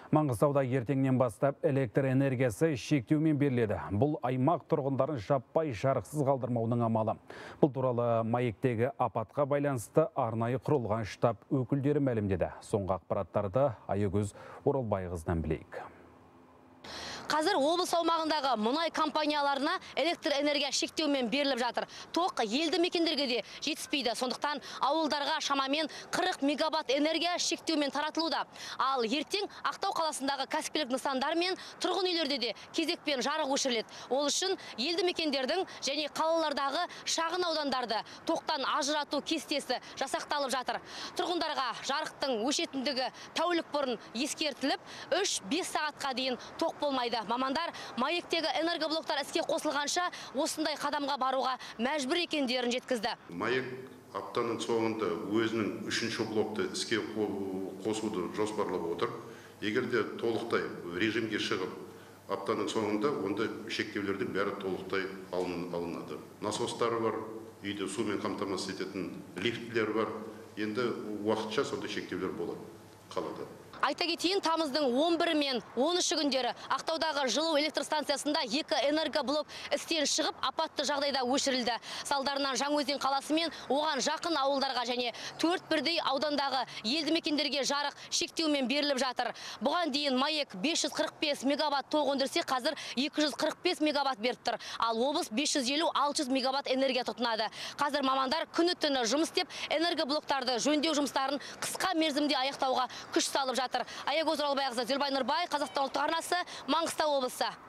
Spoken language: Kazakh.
Маңғыстауда ертеңнен бастап электр энергиясы шектеумен беріледі. Бұл аймақ тұрғындарын жаппай жарықсыз қалдырмаудың амалы. Бұл туралы Маектегі апатқа байланысты арнайы құрылған штаб өкілдері мәлімдеді. Соңғы ақпараттарды Айгөз Оралбайқызынан білейік. Қазір облыс аумағындағы мұнай компанияларына электр энергия шектеумен беріліп жатыр. Тоқ елді мекендерге де жетіспейді. Сондықтан ауылдарға шамамен 40 мегабат энергия шектеумен таратылуда. Ал ертең Ақтау қаласындағы кәсіпкерлік нысандар мен тұрғын үйлерде де кезекпен жарық өшіріледі. Ол үшін елді мекендердің және қалалардағы шағын аудандарды тоқтан ажырату кестесі жасақталып жатыр. Тұрғындарға жарықтың өшетіндігі тәулік бұрын ескертіліп, 3-5 сағатқа дейін тоқ болмайды. Мамандар Маектегі энергоблоктар іске қосылғанша осындай қадамға баруға мәжбүр екендерін жеткізді. Маек аптаның соңында өзінің 3-ші блокты іске қосуды жоспарлап отыр. Егер де толықтай режимге шығып, аптаның соңында онда шектеулердің бәрі толықтай алынады. Насостары бар, үйде сумен қамтамасыз ететін лифтлер бар. Енді уақытша сондай шектеулер болады қалада. Айта кетейін, тамыздың 11 мен 13 күндері Ақтаудағы жылу электр станциясында 2 энергоблок істен шығып, апатты жағдайда өшірілді. Салдарынан Жаңаөзен қаласы мен оған жақын ауылдарға және 4 бірдей аудандағы елді мекендерге жарық шектеумен беріліп жатыр. Бұған дейін Маек 545 мегабат тоқ өндірсе, қазір 245 мегабат беріп тұр. Ал облыс 550-600 мегабат энергия тұтынады. Қазір мамандар күні-түні жұмыс істеп, энергоблоктарды жөндеу жұмыстарын қысқа мерзімде аяқтауға күш салып жатыр. Айгөз Оралбайқызы, Зілбай Нұрбай, Қазақстан ұлттық арнасы, Маңғыстау облысы.